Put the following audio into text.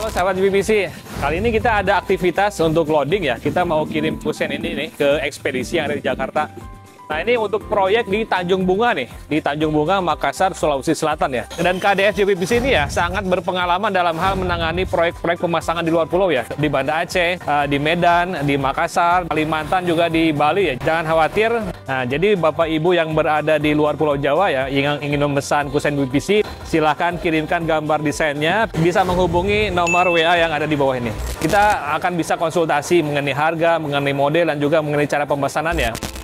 sahabat JPPC, kali ini kita ada aktivitas untuk loading ya. Kita mau kirim kusen ini nih ke ekspedisi yang ada di Jakarta. Nah ini untuk proyek di Tanjung Bunga nih, di Tanjung Bunga, Makassar, Sulawesi Selatan ya. Dan KDF JPPC ini ya sangat berpengalaman dalam hal menangani proyek-proyek pemasangan di luar pulau ya. Di Banda Aceh, di Medan, di Makassar, Kalimantan, juga di Bali ya. Jangan khawatir. Nah jadi Bapak Ibu yang berada di luar Pulau Jawa ya, yang ingin memesan kusen JPPC, silahkan kirimkan gambar desainnya, bisa menghubungi nomor WA yang ada di bawah ini. Kita akan bisa konsultasi mengenai harga, mengenai model, dan juga mengenai cara pemesanannya.